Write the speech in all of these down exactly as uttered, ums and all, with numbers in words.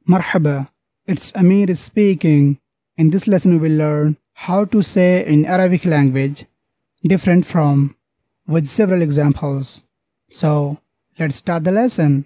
Marhaba, it's Amir speaking. In this lesson we will learn how to say in Arabic language different from with several examples. So let's start the lesson.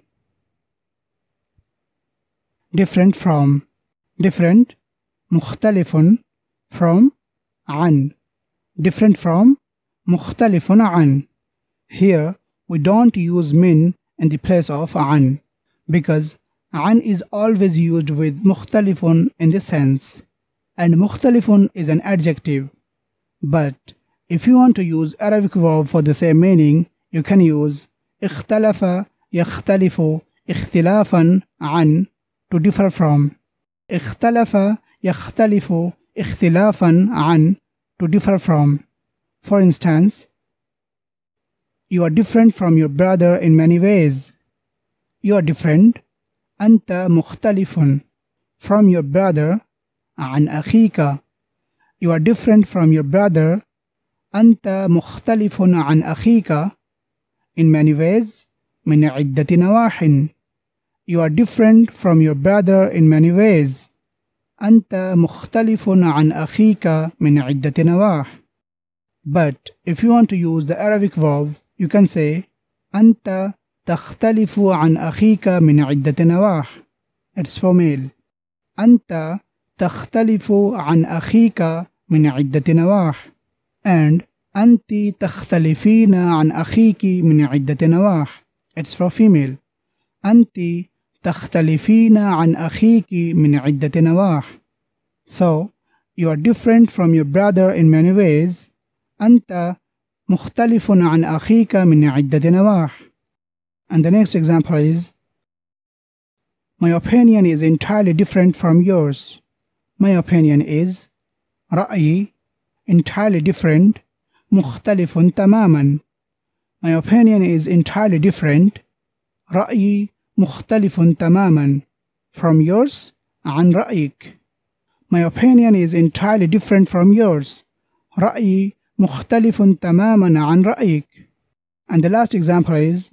Different from, different, مختلف from, عن, different from, مختلف عن. Here we don't use min in the place of عن because عن is always used with مختلف in this sense, and مختلف is an adjective. But if you want to use Arabic verb for the same meaning, you can use اختلف يختلف اختلافا عن to differ from, اختلف يختلف اختلافا عن to differ from. For instance, you are different from your brother in many ways. You are different, أنت مختلف, from your brother, عن أخيك. You are different from your brother, أنت مختلف عن أخيك, in many ways, من عدة نواح. You are different from your brother in many ways. أنت مختلف عن أخيك من عدة نواح. But if you want to use the Arabic verb, you can say أنت تختلف عن أخيك من عدة نواح. It's for male. أنت تختلف عن أخيك من عدة نواح. And أنت تختلفين عن أخيك من عدة نواح. It's for female. أنت تختلفين عن أخيك من عدة نواح. So, you are different from your brother in many ways. أنت مختلف عن أخيك من عدة نواح. And the next example is, my opinion is entirely different from yours. My opinion is, رأيي, entirely different, مختلف تماما. My opinion is entirely different, رأيي مختلف تماما, from yours, عن رأيك. My opinion is entirely different from yours, رأيي مختلف تماما عن رأيك. And the last example is,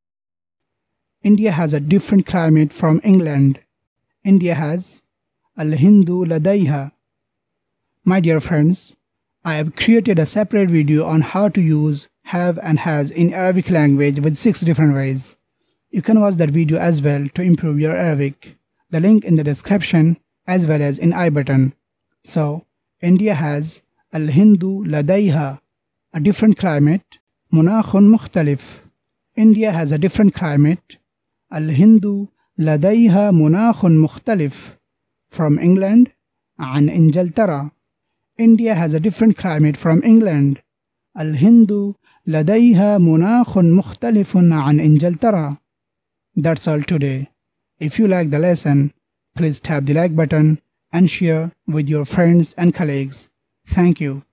India has a different climate from England. India has الهند لديها. My dear friends, I have created a separate video on how to use have and has in Arabic language with six different ways. You can watch that video as well to improve your Arabic. The link in the description as well as in I button. So, India has الهند لديها, a different climate, مناخ مختلف. India has a different climate, الهند لديها مناخ مختلف, from England, عن إنجلترا. India has a different climate from England. الهند لديها مناخ مختلف عن إنجلترا. That's all today. If you like the lesson, please tap the like button and share with your friends and colleagues. Thank you.